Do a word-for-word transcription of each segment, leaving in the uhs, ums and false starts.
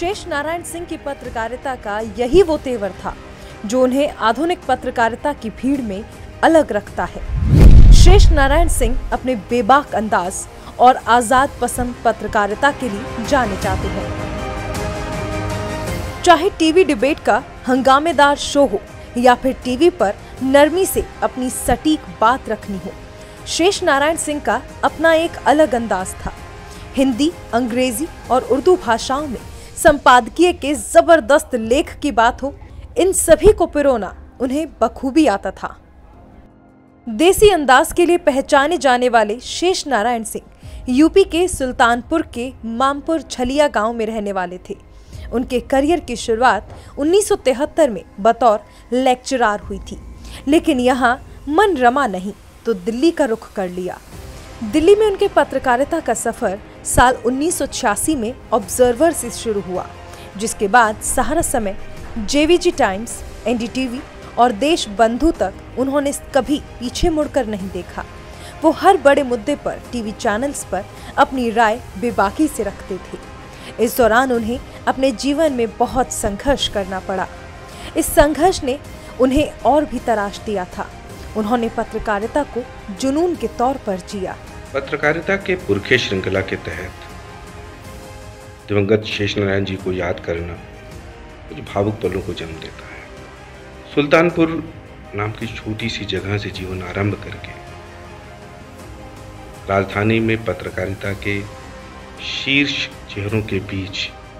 शेष नारायण सिंह की पत्रकारिता का यही वो तेवर था जो उन्हें आधुनिक पत्रकारिता की भीड़ में अलग रखता है। शेष नारायण सिंह अपने बेबाक अंदाज और आजाद पसंद पत्रकारिता के लिए जाने जाते हैं। चाहे टीवी डिबेट का हंगामेदार शो हो या फिर टीवी पर नरमी से अपनी सटीक बात रखनी हो, शेष नारायण सिंह का अपना एक अलग अंदाज था। हिंदी, अंग्रेजी और उर्दू भाषाओं में संपादकीय के जबरदस्त लेख की बात हो, इन सभी को पिरोना उन्हें बखूबी आता था। देसी अंदाज के लिए पहचाने जाने वाले शेष नारायण सिंह यूपी के सुल्तानपुर के मामपुर छलिया गांव में रहने वाले थे। उनके करियर की शुरुआत उन्नीस सौ तिहत्तर में बतौर लेक्चरार हुई थी, लेकिन यहाँ मन रमा नहीं तो दिल्ली का रुख कर लिया। दिल्ली में उनके पत्रकारिता का सफर साल उन्नीस सौ छियासी में ऑब्जर्वर से शुरू हुआ, जिसके बाद सहारा समय, जेवीजी टाइम्स, एनडीटीवी और देश बंधु तक उन्होंने कभी पीछे मुड़कर नहीं देखा। वो हर बड़े मुद्दे पर टीवी चैनल्स पर अपनी राय बेबाकी से रखते थे। इस दौरान उन्हें अपने जीवन में बहुत संघर्ष करना पड़ा। इस संघर्ष ने उन्हें और भी तराश दिया था। उन्होंने पत्रकारिता को जुनून के तौर पर जिया। पत्रकारिता के पुरखे श्रृंखला के तहत दिवंगत शेष नारायण जी को याद करना कुछ भावुक पलों को जन्म देता है। सुल्तानपुर नाम की छोटी सी जगह से जीवन आरंभ करके राजधानी में पत्रकारिता के शीर्ष चेहरों के बीच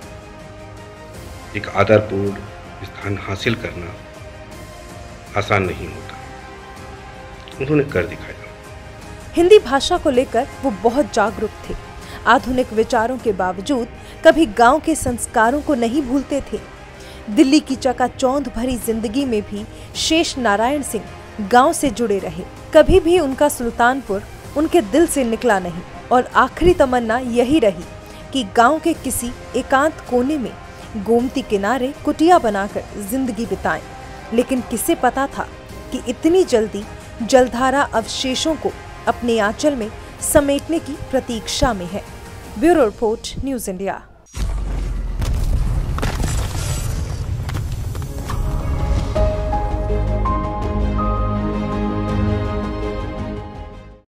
एक आदरपूर्ण स्थान हासिल करना आसान नहीं होता। उन्होंने कर दिखाया। हिंदी भाषा को लेकर वो बहुत जागरूक थे। आधुनिक विचारों के बावजूद कभी गांव के संस्कारों को नहीं भूलते थे। दिल्ली की चकाचौंध भरी जिंदगी में भी शेष नारायण सिंह गांव से जुड़े रहे। कभी भी उनका सुल्तानपुर उनके दिल से निकला नहीं और आखिरी तमन्ना यही रही कि गांव के किसी एकांत कोने में गोमती किनारे कुटिया बनाकर जिंदगी बिताएं। लेकिन किसे पता था कि इतनी जल्दी जलधारा अवशेषों को अपने आंचल में समेटने की प्रतीक्षा में है। Bureau report, news India.